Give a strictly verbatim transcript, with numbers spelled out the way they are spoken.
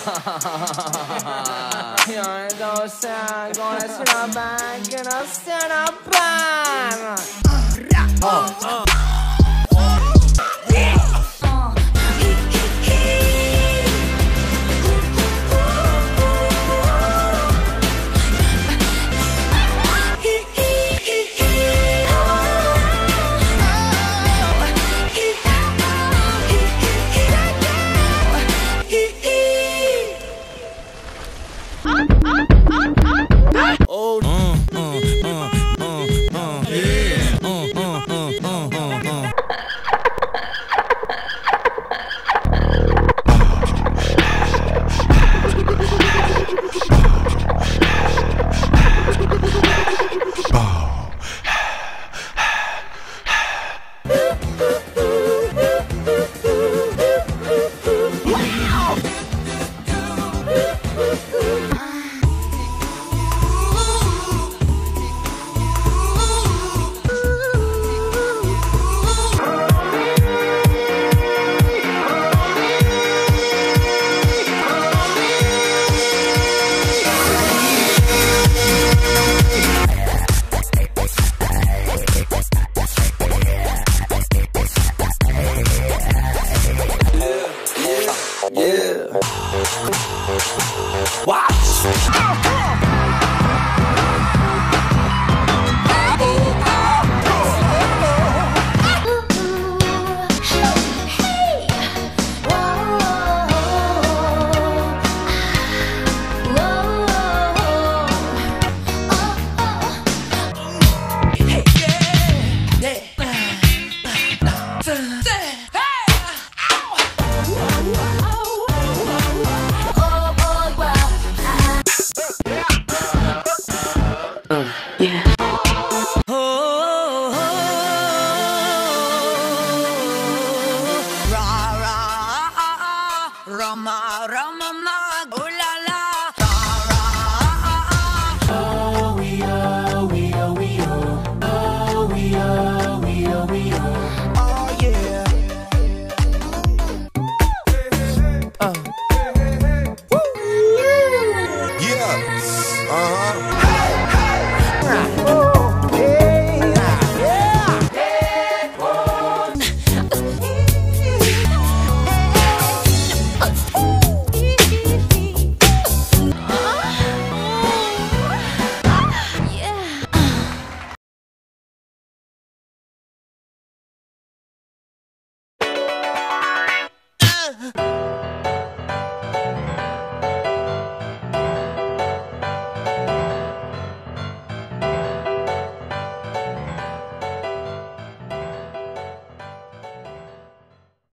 Y ahorita, o sea, con ese una pan, que no sea una pan. Oh, oh. Oh, uh, uh, uh, uh, uh, yeah. Uh, uh, uh, uh, uh, uh. Yeah. Watch. Yeah. Oh, oh, oh, ra ra Rama Rama, ooh la